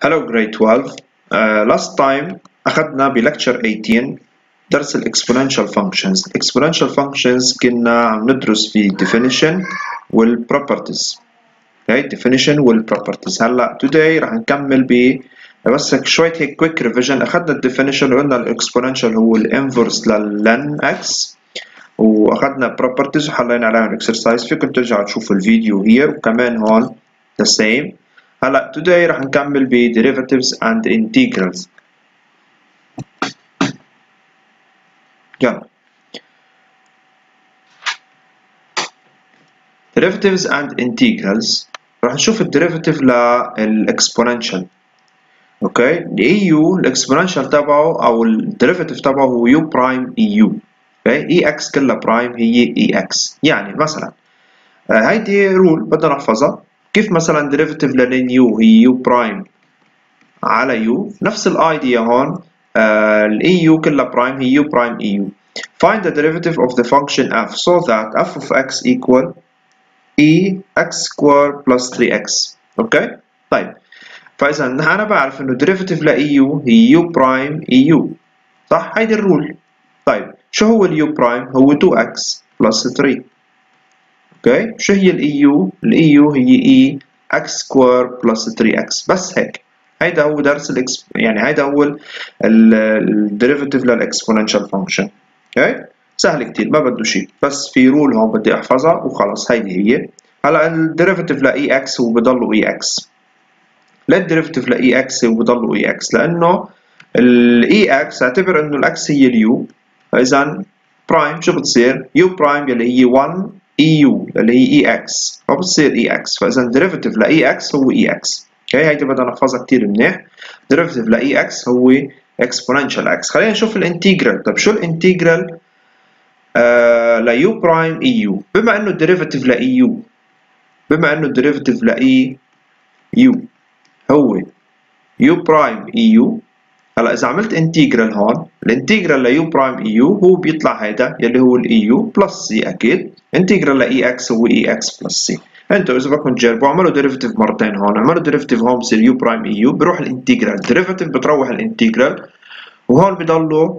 Hello grade 12. Last time أخذنا بlecture 18 درس exponential functions. exponential functions كنا عم ندرس في definition properties. Okay, definition properties. هلا today راح نكمل بس شوية هيك quick revision. أخذنا definition وقلنا exponential هو inverse للn x، وأخذنا properties وحلينا عليهم exercise. فيكم ترجعوا تشوفوا الفيديو here وكمان هون the same. هلا today راح نكمل ب derivatives and integrals. يلا derivatives and integrals. راح نشوف الديريفاتيف للاكسبوننشال. اوكي، الاي الاكسبوننشال تبعه او الديريفاتيف تبعه هو يو برايم اي يو. اوكي، اي اكس كلها برايم هي اي اكس. يعني مثلا هيدي رول بدنا نحفظها. كيف مثلا ديريفاتيف للن يو هي يو برايم على يو، نفس الايديا هون. الاي يو كلها برايم هي يو برايم اي يو. Find the derivative of the function f so that f of x equal e x squared plus 3x. اوكي؟ طيب فاذا انا بعرف انه derivative ل eu هي u برايم eu، صح؟ هيدي الرول. طيب شو هو اليو برايم؟ هو 2x plus 3. اوكي؟ شو هي الايو؟ الايو هي e x squared plus 3x. بس هيك. هيدا هو درس يعني هيدا هو الديريفاتيف للاكسبوننشال فانكشن. اوكي؟ سهل كتير، ما بده شيء، بس في رول هون بدي احفظها وخلص. هيدي هي. هلا الديريفاتيف ل اي اكس هو بضله اي اكس. ليه الديريفاتيف ل اي اكس هو بضله اي اكس؟ لانه الاي اكس اعتبر انه الاكس هي اليو، فاذا برايم شو بتصير؟ يو برايم يلي هي 1 اي يو اللي هي اي اكس، فبتصير اي اكس. فاذا الديريفاتيف ل اي اكس هو اي اكس. اوكي، هيدي بدنا نحفظها كتير منيح. الديريفاتيف ل اي اكس هو اكسبوننشال اكس. خلينا نشوف الانتجرال. طيب شو الانتجرال ل يو برايم اي يو؟ بما انه الديريفاتيف ل اي يو، بما انه الديريفاتيف ل اي يو هو يو برايم اي يو. هلا اذا عملت انتجرال هون، الانتجرال ل يو برايم اي يو هو بيطلع هيدا يلي هو الاي يو بلس سي. اكيد انتجرال ل اي اكس هو اي اكس بلس سي. انتوا اذا بدكم تجربوا اعملوا ديريفاتيف مرتين هون، اعملوا ديريفاتيف هون بصير يو برايم اي يو، بروح الانتجرال ديريفاتيف بتروح الانتجرال، وهون بضلوا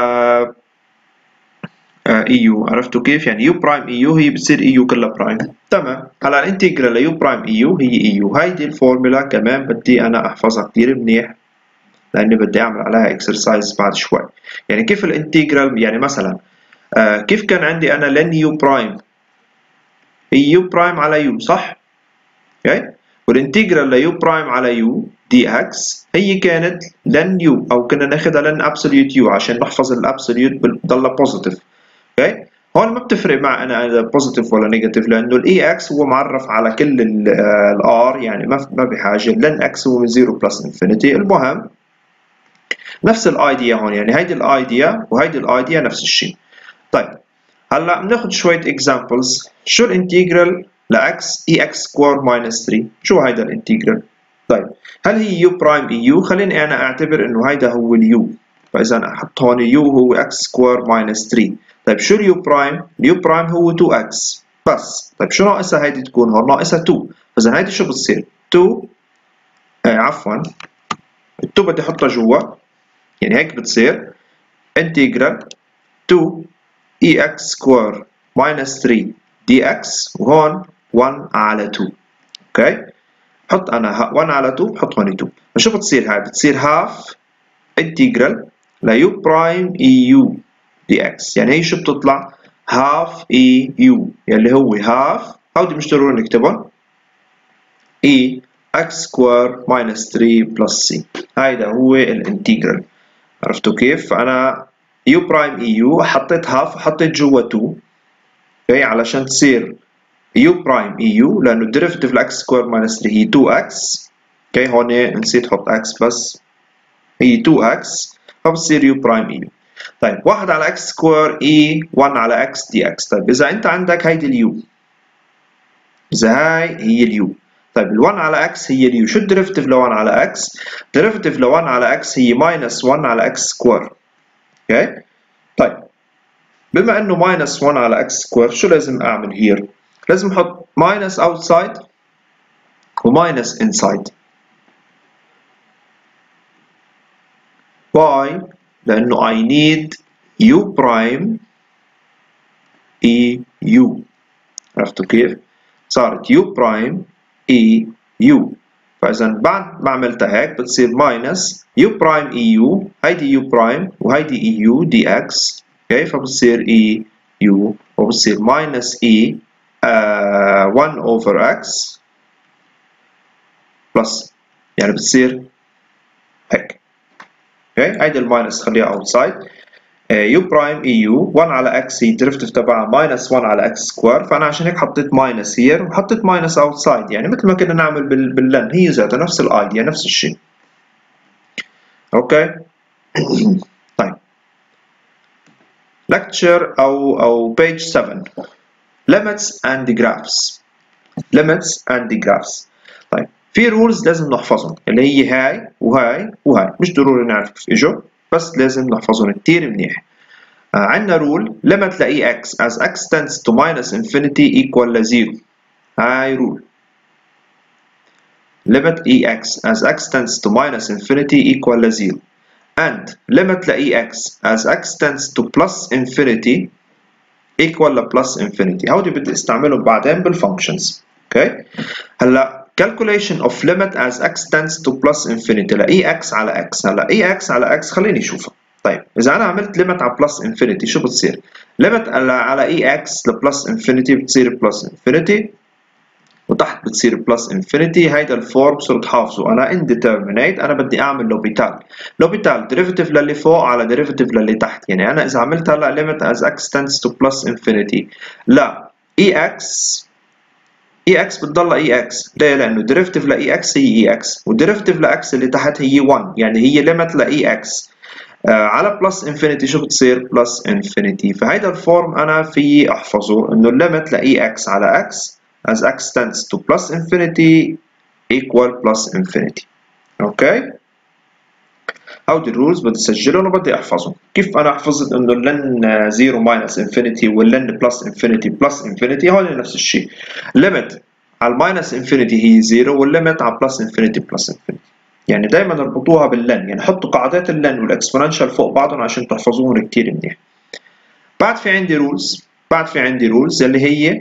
اي يو. عرفتوا كيف؟ يعني يو برايم اي يو هي بتصير اي يو كلها برايم. تمام. هلا الانتجرال ليو برايم اي يو هي اي يو. هيدي الفورمولا كمان بدي انا احفظها كثير منيح لاني بدي اعمل عليها اكسرسايز بعد شوي. يعني كيف الانتجرال؟ يعني مثلا كيف كان عندي انا لن يو برايم هي يو برايم على يو، صح؟ اوكي، والانتجرال ليو برايم على يو دي اكس هي كانت لن يو، او كنا ناخذها لن ابسوليوت يو عشان نحفظ الابسوليوت بتضلها بوزيتيف. اوكي، هون ما بتفرق مع انا بوزيتيف ولا نيجاتيف لانه الاي اكس هو معرف على كل الار، يعني ما بحاجه. لن اكس هو من 0 بلس انفينيتي. المهم نفس الايديا هون، يعني هيدي الايديا وهيدي الايديا نفس الشيء. طيب هلا بناخذ شويه اكزامبلز. شو الانتجرال لاكس اي اكس سكوير ماينس 3؟ شو هيدا الانتجرال؟ طيب هل هي يو برايم اي يو؟ خليني انا اعتبر انه هيدا هو اليو، فاذا احط هون يو هو اكس سكوير ماينس 3. طيب شو اليو برايم؟ اليو برايم هو 2 اكس بس. طيب شو ناقصها هيدي تكون هون؟ ناقصها 2. فاذا هيدي شو بتصير؟ 2 عفوا 2 بدي احطها جوا، يعني هيك بتصير انتجرال 2 اي اكس سكوير ماينس 3 دي اكس، وهون 1 على 2. اوكي، حط انا 1 على 2، بحط هون 2. فشو بتصير هاي؟ بتصير هاف انتجرال ليو برايم اي يو دي اكس. يعني هي شو بتطلع؟ هاف اي يو يلي هو هاف، هودي مش ضروري نكتبهم، اي اكس سكوير ماينس 3 بلس سي. هيدا هو الانتجرال. عرفتوا كيف؟ فانا يو برايم اي يو حطيت هاف وحطيت جوا 2، اوكي، علشان تصير يو برايم اي يو، لانه الديريفيتيف لاكس سكوير ماينس 3 هي 2 اكس. اوكي، هون نسيت احط اكس بس هي 2 اكس، فبتصير يو برايم اي يو. طيب 1 على اكس سكوير اي 1 على اكس دي اكس. طيب اذا انت عندك هيدي اليو، اذا هاي هي اليو، طيب ال1 على اكس هي اليو. شو الديريفيتيف ل 1 على اكس؟ الديريفيتيف ل 1 على اكس هي ماينس 1 على اكس سكوير. اوكي، طيب بما انه ماينس 1 على اكس سكوير، شو لازم اعمل هير؟ لازم احط ماينس اوتسايد وماينس انسايد. why؟ لأنه I need u prime e u. عرفتوا كيف؟ صارت u prime e u. فإذا بعد ما عملتها هيك بتصير minus u prime e u، هيدي u prime وهيدي e u dx. اوكي، فبتصير e u وبتصير minus e 1 over x plus، يعني بتصير هيك. اوكي، هيدي الماينس خليها اوتسايد. u prime e u 1 على x هي الديريفيتيف تبعها minus 1 على x سكوير، فانا عشان هيك حطيت minus هير وحطيت minus اوتسايد، يعني مثل ما كنا نعمل باللن، هي ذاتها نفس الايديا نفس الشيء. اوكي. طيب lecture او page 7 limits and graphs. limits and graphs. طيب في رولز لازم نحفظهم اللي هي هاي وهاي وهاي، مش ضروري نعرف كيف اجوا بس لازم نحفظهم كتير منيح. عندنا رول limit ل ex as x tends to minus infinity equal ل 0. هاي رول limit ex as x tends to minus infinity equal ل 0 and limit ل ex as x tends to plus infinity equal ل plus infinity. هودي بدي استعملهم بعدين بالfunctions. اوكي. هلا calculation of limit as x tends to plus infinity ل ex على x. هلا ex على x خليني اشوفها. طيب إذا أنا عملت limit على plus infinity شو بتصير؟ limit على ex ل plus infinity بتصير plus infinity وتحت بتصير plus infinity. هيدا الفورم صرت حافظه أنا indeterminate. أنا بدي أعمل لوبيتال. لوبيتال derivative للي فوق على derivative للي تحت. يعني أنا إذا عملت هلا limit as x tends to plus infinity لا ex بتضل ex. ليه؟ لأنه derivative ل ex هي ex والderivative ل x اللي تحت هي 1، يعني هي limit ل ex على plus infinity شو بتصير؟ plus infinity. فهيدا الفورم أنا في أحفظه إنه limit ل ex على x as x tends to plus infinity equal plus infinity. أوكي؟ هودي الرولز بدي أسجلهم وبدي أحفظهم. كيف أنا حفظت إنه لن 0 minus infinity واللن plus infinity plus infinity هون نفس الشيء. limit على minus infinity هي 0 والlimit على plus infinity plus infinity. يعني دائما اربطوها باللن، يعني حطوا قاعدات اللن والاكسبوننشال فوق بعضهم عشان تحفظوهم كتير منيح. بعد في عندي رولز اللي هي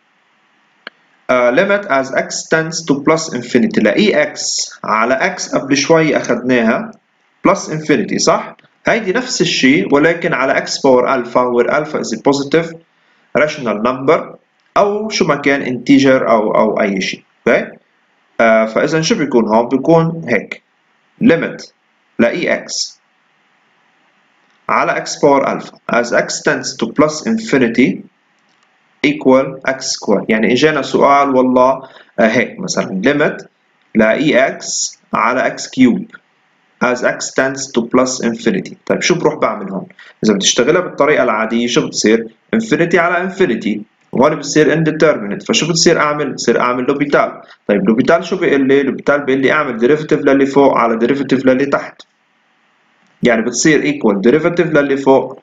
limit as x tends to plus infinity ل ex على x قبل شوي أخذناها plus infinity صح؟ هيدي نفس الشيء ولكن على x power alpha where alpha is a positive rational number أو شو ما كان integer أو أي شيء. اوكي؟ فإذا شو بيكون هون؟ بيكون هيك limit ل ex على x power alpha as x tends to plus infinity equal x square. يعني اجانا سؤال والله هيك مثلا limit ل ex على x cube as x tends to plus infinity. طيب شو بروح بعمل هون؟ إذا بتشتغلها بالطريقة العادية شو بتصير؟ infinity على infinity وهون بتصير indeterminate. فشو بتصير أعمل؟ بصير أعمل لوبيتال. طيب لوبيتال شو بيقول لي؟ لوبيتال بيقول لي أعمل derivative للي فوق على derivative للي تحت. يعني بتصير equal derivative للي فوق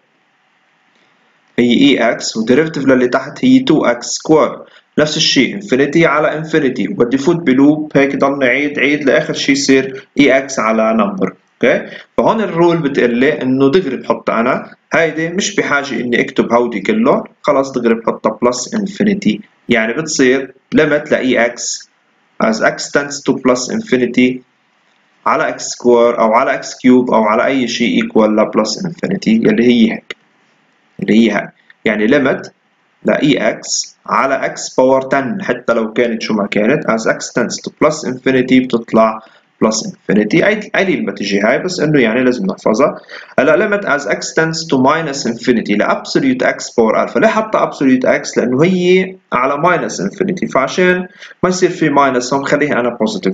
هي ex ودerivative للي تحت هي 2x سكوير. نفس الشيء infinity على infinity وبدي فوت بلوب هيك ضلني عيد لاخر شيء يصير ex على number. اوكي. فهون الرول بتقول لي انه دغري بحط انا هيدي مش بحاجه اني اكتب هودي كله، خلص دغري بحطها plus infinity. يعني بتصير limit ل ex as x tends to plus infinity على x سكوير او على x cube او على اي شيء equal ل plus infinity اللي هي هيك اللي هي هاي. يعني limit ل ex على x power 10 حتى لو كانت شو ما كانت as x tends to plus infinity بتطلع plus infinity. قليل ما تجي هاي بس انه يعني لازم نحفظها. هلا limit as x tends to minus infinity ل absolute x power alpha. ليه حاطة absolute x؟ لأنه هي على minus infinity فعشان ما يصير في minus هم خليها أنا positive.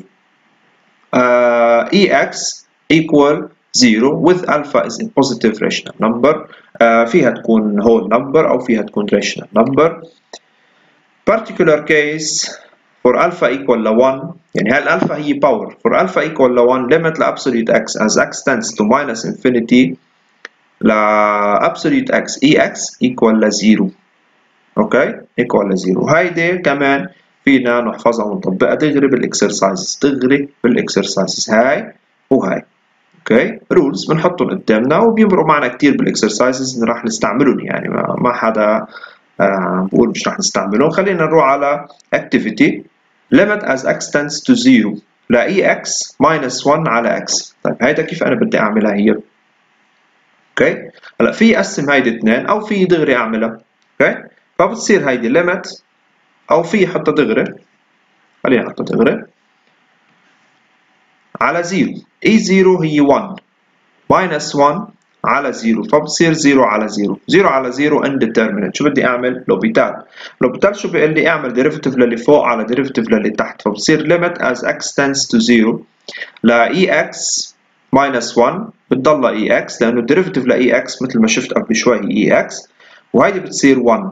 ex equal 0 with alpha is a positive rational number. فيها تكون whole number أو فيها تكون rational number. particular case for alpha equal ل 1 يعني هالالفا هي power. for alpha equal ل 1 limit ل absolute x as x tends to minus infinity ل absolute x ex equal ل 0. اوكي equal ل 0. هيدي كمان فينا نحفظها ونطبقها دغري بالاكسرسايزز هاي وهاي. اوكي رولز بنحطهم قدامنا وبيمرقوا معنا كتير بالاكسرسايزز اللي راح نستعملهم، يعني ما حدا بقول مش راح نستعملهم. خلينا نروح على activity limit as x tends to 0 لا ex minus 1 على x. طيب هيدا كيف انا بدي اعملها هي؟ اوكي هلا في اقسم هيدي اثنين او في دغري اعملها. اوكي فبتصير هيدي limit او في حطها دغري، خلينا نحطها دغري على 0. اي 0 هي 1 minus 1 على 0 فبتصير 0 على 0. 0 على 0 indeterminate. شو بدي اعمل؟ لوبيتال. لوبيتال شو بيقول لي؟ اعمل ديريفيتيف للي فوق على ديريفيتيف للي تحت، فبصير limit as x tends to 0 ل ex minus 1 بتضل ex لانه الديريفيتيف ل ex مثل ما شفت قبل شوي هي ex وهيدي بتصير 1.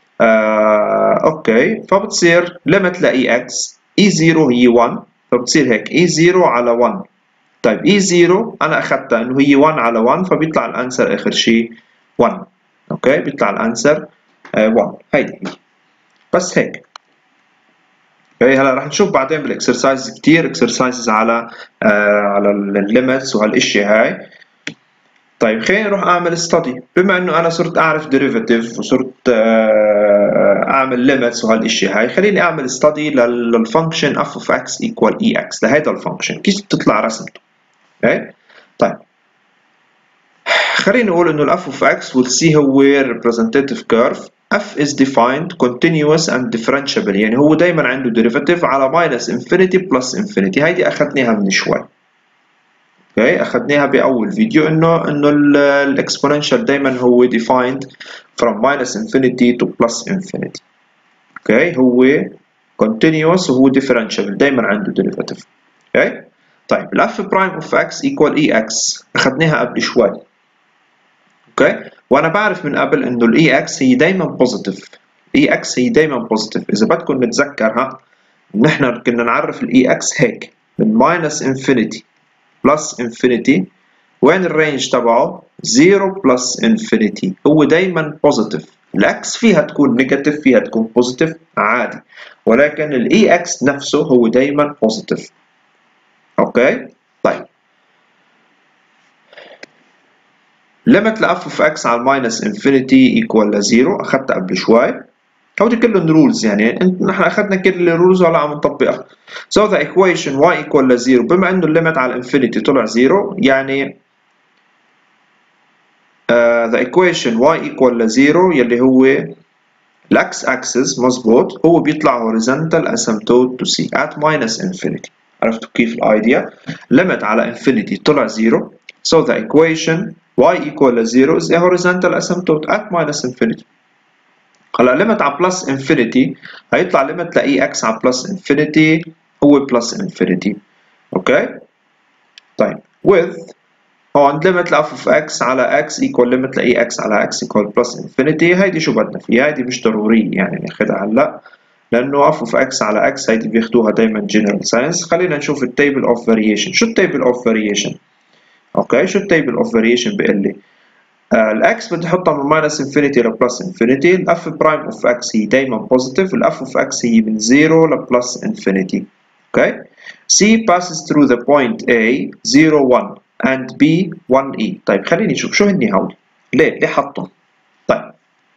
اوكي فبتصير limit ل ex e0 هي 1 فبتصير هيك e0 على 1. طيب E0 أنا أخذتها إنه هي 1 على 1 فبيطلع الأنسر آخر شيء 1. أوكي بيطلع الأنسر 1. هيدي هي بس هيك. اوكي هلا رح نشوف بعدين بالاكسرسايز كثير اكسرسايزز على الليمتس وهالاشياء هاي. طيب خليني نروح اعمل ستدي. بما انه انا صرت اعرف ديريفيتيف وصرت اعمل ليميتس وهالاشياء هاي، خليني اعمل ستدي للفانكشن f of x equal ex لهيدا الفانكشن كيف بتطلع رسمته. اوكي طيب خلينا نقول انه ال f of x will see هو representative curve. f is defined continuous and differentiable يعني هو دايما عنده derivative على minus infinity plus infinity. هيدي اخذناها من شوي. اوكي اخذناها باول فيديو انه الاكسبوننشال دايما هو defined from minus infinity to plus infinity. اوكي هو continuous وهو differentiable دايما عنده derivative. اوكي طيب ال f prime of x equal ex اخذناها قبل شوي. اوكي وانا بعرف من قبل انه الاي اكس هي دائما بوزيتيف. الاي اكس هي دائما بوزيتيف. اذا بدكم نتذكرها نحن كنا نعرف الاي اكس هيك من ماينس انفينيتي بلس انفينيتي وين الرينج تبعه 0 بلس انفينيتي هو دائما بوزيتيف. الاكس فيها تكون نيجاتيف فيها تكون بوزيتيف عادي ولكن الاي اكس نفسه هو دائما بوزيتيف. اوكي طيب limit ل f of x على minus infinity equal ل 0 أخذتها قبل شوي. هودي كلهم رولز يعني نحن أخذنا كل الرولز وهلا عم نطبقها. So the equation y equal ل 0 بما إنه الليمت على infinity طلع 0 يعني the equation y equal ل 0 يلي هو ال x axis مزبوط هو بيطلع horizontal asymptote to c at minus infinity. عرفتوا كيف الايديا؟ limit على infinity طلع 0 so the equation y equal to 0 is a horizontal asymptote at minus infinity. هلا limit على plus infinity هيطلع limit ل ex على plus infinity هو plus infinity. اوكي طيب with هون limit ل f of x على x equal limit ل ex على x equal plus infinity. هيدي شو بدنا فيها؟ هيدي مش ضرورية يعني ناخذها هلا لأنه f of x على x هيدي بياخدوها دايما general science. خلينا نشوف ال table of variation. شو ال table of variation؟ اوكي شو التيبل اوف فاريشن بيقول لي؟ الاكس بدي احطها من ماينس انفينيتي لبلس انفينيتي. الاف برايم اوف اكس هي دايما بوزيتيف. الاف اوف اكس هي من 0 لبلس انفينيتي. اوكي C passes through the point A 0 1 and B 1 E. طيب خليني نشوف شو هني هول ليه حطهم. طيب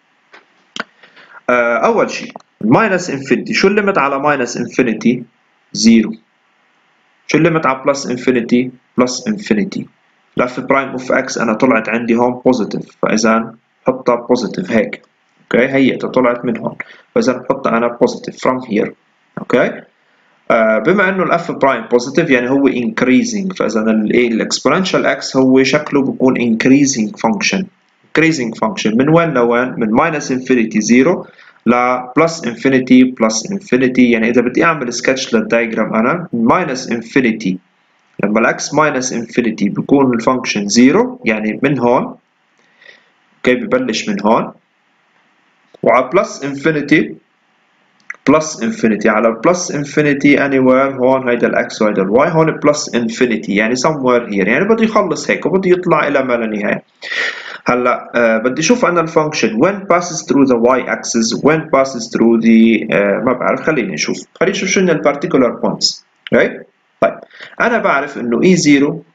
اول شيء ماينس انفينيتي شو الليمت على ماينس انفينيتي؟ 0. شو الليمت على بلس انفينيتي؟ بلس انفينيتي. الاف برايم اوف اكس انا طلعت عندي هون بوزيتيف فاذا بحطها بوزيتيف هيك. اوكي هيئتها طلعت من هون فاذا بحطها انا بوزيتيف فروم هير. اوكي بما انه الاف برايم بوزيتيف يعني هو increasing فاذا الاكسبوننشال اكس هو شكله بكون increasing function. increasing function من وين لوين؟ من ماينس انفينيتي 0 ل بلس انفينيتي بلس انفينيتي. يعني اذا بدي اعمل سكتش للدايجرام انا ماينس انفينيتي لما الاكس ماينس انفينيتي بيكون الفانكشن 0 يعني من هون. اوكي ببلش من هون وعلى بلس انفينيتي بلس انفينيتي على بلس انفينيتي anywhere هون هيدا الاكس وهيدا الواي هون بلس انفينيتي يعني somewhere here يعني بده يخلص هيك وبده يطلع الى ما لا نهايه. هلا بدي اشوف انا الفانكشن when passes through the y axis when passes through the ما بعرف خليني نشوف شو البارتيكولار بوينتس. اوكي طيب انا بعرف انه E0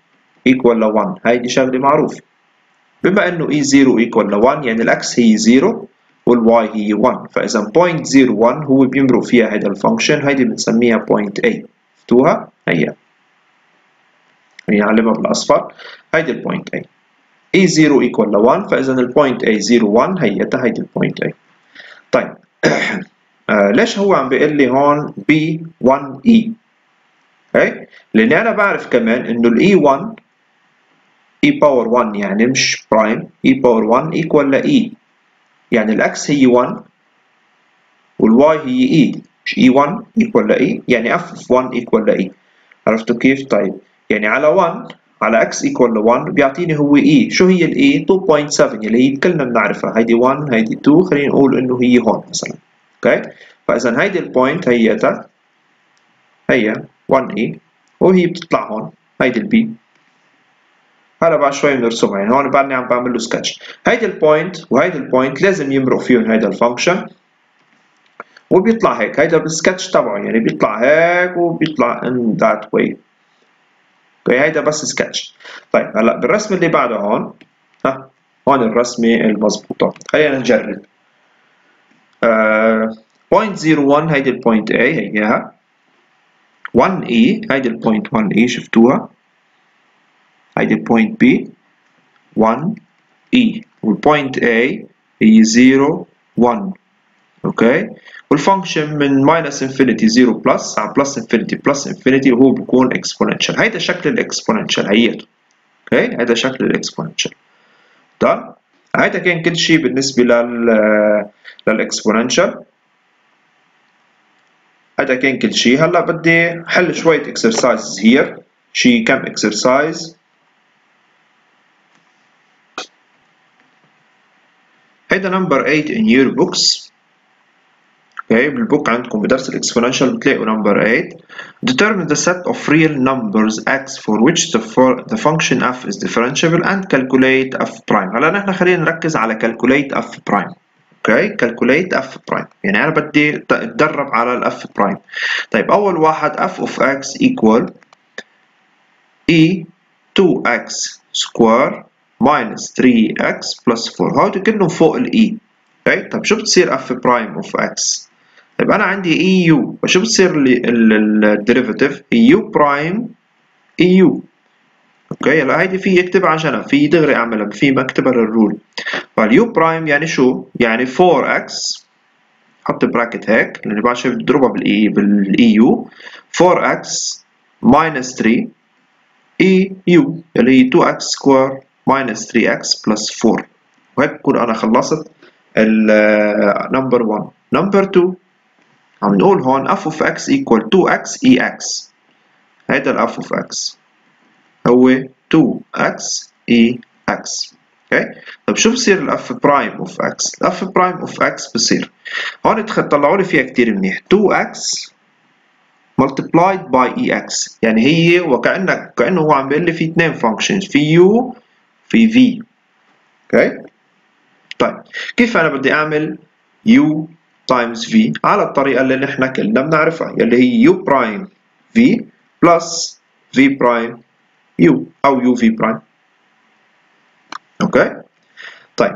equal ل 1 هيدي شغلة معروفة. بما انه E0 equal ل 1 يعني الاكس هي 0 والواي هي 1 فاذا point 0 1 هو بيمرق فيها هيدا الفانكشن هيدي بنسميها point A. شفتوها؟ هي نعلمها بالاصفر هيدي البوينت A. E0 equal ل 1 فاذا البوينت A 0 1 هيدا هيدي البوينت A. طيب ليش هو عم بيقول لي هون B1E؟ اوكي؟ لاني انا بعرف كمان انه ال E1 E باور 1 يعني مش برايم E باور 1 equal ل E يعني الاكس هي 1 والواي هي E مش E1 equal ل E يعني F of 1 equal ل E. عرفتوا كيف؟ طيب يعني على 1 على x equal ل 1 بيعطيني هو E. شو هي ال E؟ 2.7 اللي هي كلنا بنعرفها هيدي 1 هيدي 2 خلينا نقول انه هي هون مثلا. اوكي؟ فاذا هيدي البوينت هيتا هي 1E وهي بتطلع هون هيدي البي. هلا بعد شوي بنرسمها يعني هون بعدني عم بعمل له سكتش. هيدي البوينت وهيدي البوينت لازم يمرق فيهم هيدا الفانكشن وبيطلع هيك هيدا بالسكتش تبعه يعني بيطلع هيك وبيطلع in that way. اوكي هيدا بس سكتش. طيب هلا بالرسمه اللي بعدها هون هون الرسمه المضبوطه خلينا نجرب. point 01 هيدي البوينت A هيها 1E هيدي البوينت 1E شفتوها هيدي البوينت B 1E والبوينت A هي 0 1 اوكي والفانكشن من ماينس انفينيتي 0 بلس على بلس انفينيتي بلس انفينيتي وهو بيكون اكسبوننشال. هيدا شكل الاكسبوننشال هيته. اوكي هيدا شكل الاكسبوننشال. تمام هيدا كان كل شيء بالنسبه للاكسبوننشال. هيدا كان كل شيء. هلا بدي حل شويه اكسرسايزز هير شي كم اكسرسايز. هيدا نمبر 8 in your books. اوكي بالبوك عندكم بدرس الاكسبوننشال بتلاقوا نمبر 8. Determine the set of real numbers x for which the function f is differentiable and calculate f prime. هلا نحن خلينا نركز على calculate f prime. اوكي calculate f prime يعني انا بدي اتدرب على الاف برايم. طيب اول واحد f of x equal e 2x square minus 3x plus 4. هودي كلهم فوق ال e. اوكي طيب شو بتصير f prime of x؟ طيب انا عندي EU فشو بتصير الديريفاتيف EU برايم EU. اوكي هلا هيدي في اكتبها على جنب في دغري اعملها في مكتبها للرول. فاليو برايم يعني شو؟ يعني 4x حط براكت هيك لاني بعد شوي بضربها بالايو 4x minus 3 EU اللي هي 2x square minus 3x plus 4 وهيك بكون انا خلصت نمبر 1. نمبر 2 عم نقول هون f of x equal 2x ex. هيدا ال f of x هو 2x ex. اوكي طيب شو بصير ال f prime of x؟ ال f prime of x بصير هون طلعوا لي فيها كثير منيح 2x multiplied by ex يعني هي كأنه هو عم بيقول لي في اثنين functions في u في v. اوكي طيب كيف انا بدي اعمل u times v على الطريقة اللي نحن كلنا بنعرفها اللي هي u prime v plus v prime u أو u v prime. أوكي طيب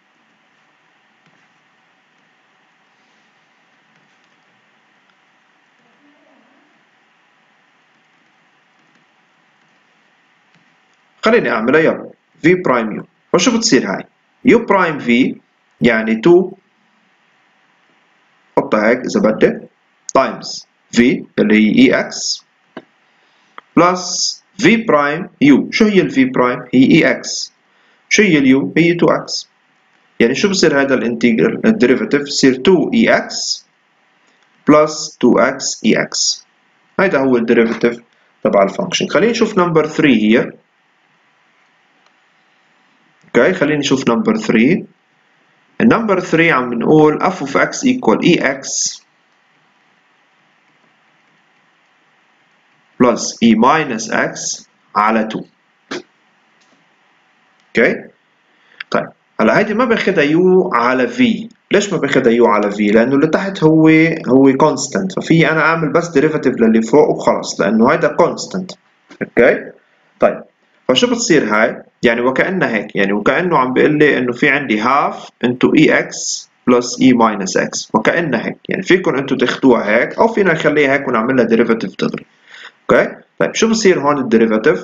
خليني أعملها يلا v prime u. وشو بتصير هاي u prime v يعني 2 حطها هيك إذا بدك times v اللي هي ex plus v prime u. شو هي ال v prime؟ هي ex. شو هي ال u؟ هي 2x. يعني شو بصير هذا الانتجرال الديريفاتيف؟ بصير 2ex plus 2x ex. هذا هو الديريفاتيف تبع الفانكشن. خلينا نشوف نمبر 3 هي. اوكي خلينا نشوف نمبر 3. النمبر 3 عم نقول f of x equal ex plus e minus x على 2. اوكي طيب هلا هيدي ما باخذها يو على في. ليش ما باخذها يو على في؟ لانه اللي تحت هو كونستنت ففي انا اعمل بس ديريفاتيف للي فوق وخلص لانه هيدا كونستنت. اوكي طيب فشو بتصير هاي؟ يعني وكأنها هيك، يعني وكأنه عم بيقول لي انه في عندي half into ex plus e minus x، وكأنها هيك. يعني فيكم انتم تاخذوها هيك او فينا نخليها هيك ونعمل لها ديريفاتيف دغري. اوكي؟ طيب شو بصير هون الديريفاتيف؟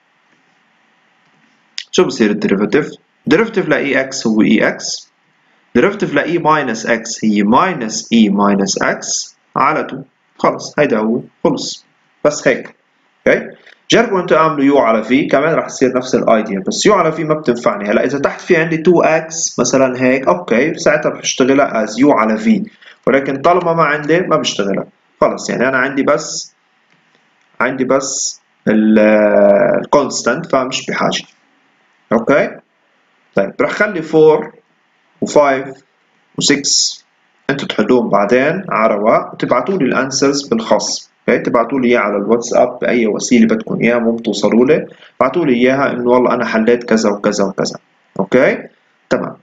شو بصير الديريفاتيف؟ ديريفاتيف ل ex هو ex، ديريفاتيف ل e minus x هي minus e minus x على 2. خلص هيدا هو، خلص بس هيك. اوكي؟ جربوا انتوا اعملوا يو على في، كمان راح يصير نفس الايديا، بس يو على في ما بتنفعني. هلا اذا تحت في عندي 2x مثلا هيك، اوكي ساعتها بشتغلها از يو على في، ولكن طالما ما عندي ما بشتغلها. خلص يعني انا عندي بس الكونستانت، فمش بحاجه. اوكي؟ طيب رح خلي 4 و5 و6 انتوا تحلوهم بعدين على رواق وتبعتوا لي الانسرز بالخاص. اوكي؟ تبعتوا لي اياه على الواتساب باي وسيله بدكم اياها، مو توصلوا لي، ابعتوا لي اياها انه والله انا حليت كذا وكذا وكذا. اوكي؟ تمام.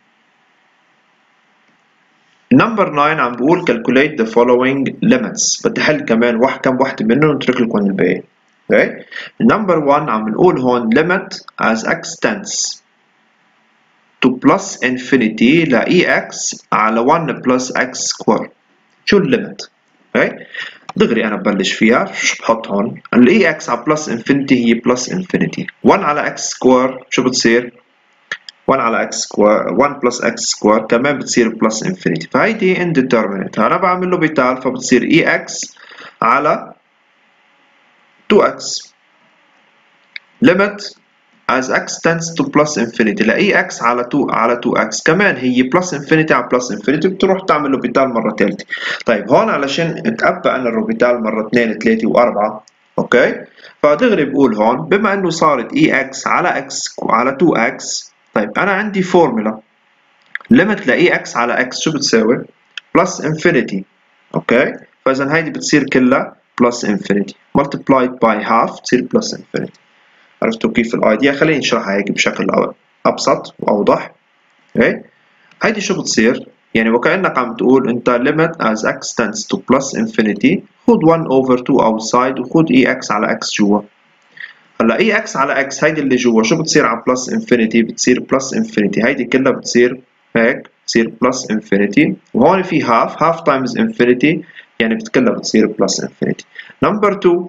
نمبر 9 عم بقول calculate the following limits. بدي حل كمان كم وحده منهم ونترك لكم الباقي. اوكي؟ نمبر 1 عم بنقول هون limit as x tends to plus infinity ل ex على 1 plus x square. شو الليمت؟ اوكي؟ دغري انا ببلش فيها. شو بحط هون؟ الاي اكس على بلس انفينيتي هي بلس انفينيتي، 1 على اكس سكوير شو بتصير؟ 1 على اكس سكوير، 1 بلس اكس سكوير كمان بتصير بلس انفينيتي، فهيدي انديترمينت. انا بعمل له بتال فبتصير اي اكس على 2 اكس. ليميت as x tends to plus infinity ل x على 2x كمان هي plus infinity على plus infinity، بتروح تعمل روبيتال مرة ثالثة. طيب هون علشان اتقبل انا الروبيتال مرة 2 3 و4، اوكي؟ فدغري بقول هون بما انه صارت ex على x على 2x، طيب انا عندي فورمولا ليميت ل x على x شو بتساوي؟ plus infinity. اوكي؟ فاذا هيدي بتصير كلها plus infinity multiplied by half بتصير plus infinity. عرفتوا كيف الايديا؟ خليني نشرحها هيك بشكل ابسط واوضح. اوكي؟ هيدي شو بتصير؟ يعني وكأنك عم تقول انت limit as x tends to plus infinity، خذ 1 over 2 outside وخذ ex على x جوا. هلا ex على x هيدي اللي جوا شو بتصير على plus infinity؟ بتصير plus infinity، هيدي كلها بتصير هيك، بتصير plus infinity، وهون في half times infinity يعني كلها بتصير plus infinity. number 2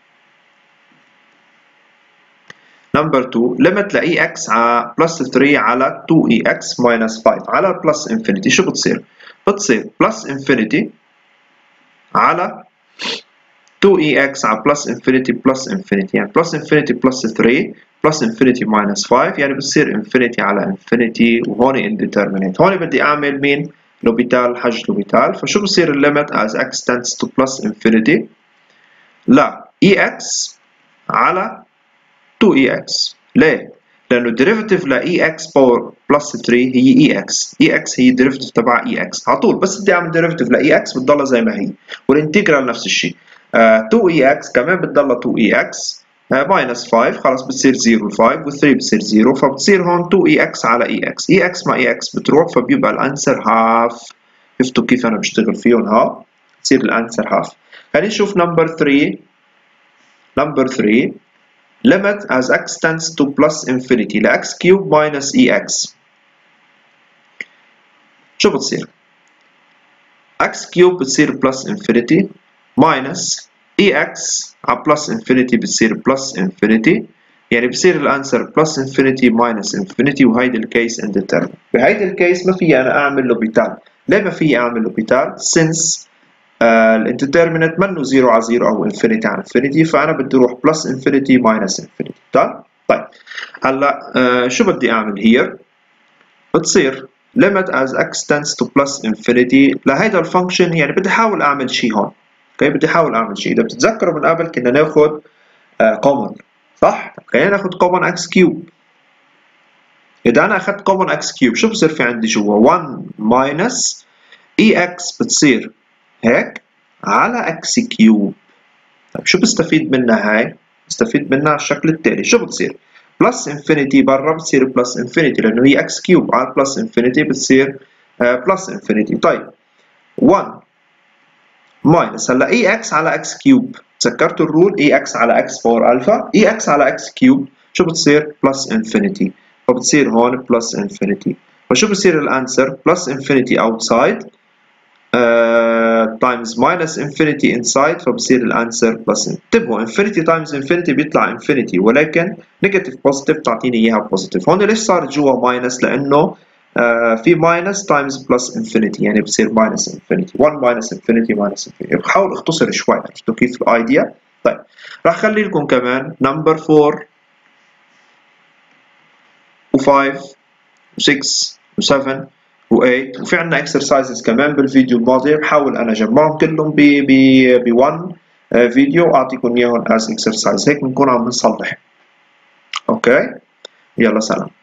نمبر 2 ليميت ل ex على بلس 3 على 2ex minus 5 على بلس انفينيتي شو بتصير؟ بتصير بلس انفينيتي على 2ex على بلس انفينيتي بلس انفينيتي، يعني بلس انفينيتي بلس 3 بلس انفينيتي minus 5 يعني بتصير انفينيتي على انفينيتي، وهون indeterminate. هون بدي اعمل مين؟ لوبيتال، حج لوبيتال. فشو بصير الليميت as x tends to plus infinity لا ex على 2ex. ليه؟ لأنه الديريفيتيف ل ex باور بلس 3 هي ex، ex هي الديريفيتيف تبع ex على طول، بس بدي أعمل ديريفيتيف ل ex بتضلها زي ما هي، والانتجرال نفس الشيء. 2ex كمان بتضلها 2ex ماينس 5 خلص بتصير 0 5 و3 بتصير 0، فبتصير هون 2ex على ex، ex مع ex بتروح فبيبقى الانسر هاف. شفتوا كيف أنا بشتغل فيهم؟ ها بتصير الانسر هاف. خلينا نشوف نمبر 3. نمبر 3 limit as x tends to plus infinity ل x cube minus ex شو بتصير؟ x cube بتصير plus infinity minus ex على plus infinity بتصير plus infinity، يعني بصير الانسر plus infinity minus infinity، وهيدي الكيس indeterminate. بهيدي الكيس ما في انا اعمل لوبيتال. ليه ما في اعمل لوبيتال؟ since الانترمينت منه 0 على 0 او انفينيتي على انفينيتي، فانا بدي اروح بلس انفينيتي ماينس انفينيتي. طيب هلا شو بدي اعمل هير؟ بتصير limit as x tends to plus infinity لهيدا الفانكشن، يعني بدي احاول اعمل شيء هون. اوكي بدي احاول اعمل شيء. اذا بتتذكروا من قبل كنا ناخذ common، صح؟ خلينا ناخذ common x cube. اذا انا اخذت common x cube شو بصير في عندي جوا؟ 1 minus ex بتصير هيك على x كيوب. طيب شو بستفيد منها هاي؟ بستفيد منها على الشكل التالي. شو بتصير؟ بلس انفينيتي برا بتصير بلس انفينيتي لانه هي x كيوب على بلس انفينيتي بتصير بلس انفينيتي. طيب 1 ماينس هلا اي اكس على x كيوب، تذكرتوا الرول اي اكس على x باور الفا، اي اكس على x كيوب شو بتصير؟ بلس انفينيتي، فبتصير هون بلس انفينيتي. فشو بصير الانسر؟ بلس انفينيتي اوتسايد تايمز ماينس انفينيتي انسايد، فبصير الانسر بلس. انتبهوا انفينيتي تايمز انفينيتي بيطلع انفينيتي، ولكن نيجاتيف بوزيتيف تعطيني اياها بوزيتيف. هون ليش صار جوا ماينس؟ لانه في ماينس تايمز بلس انفينيتي، يعني بصير ماينس انفينيتي، 1 ماينس انفينيتي ماينس انفينيتي. بحاول اختصر شوي، عرفتوا كيف الايديا؟ طيب راح اخلي لكم كمان نمبر 4 و5 و6 و7 و8، وفي عندنا اكسرسايزز كمان بالفيديو الماضي، بحاول انا اجمعهم كلهم ب 1 فيديو واعطيكم اياهم از اكسرسايز، هيك بنكون عم نصلح. اوكي، يلا سلام.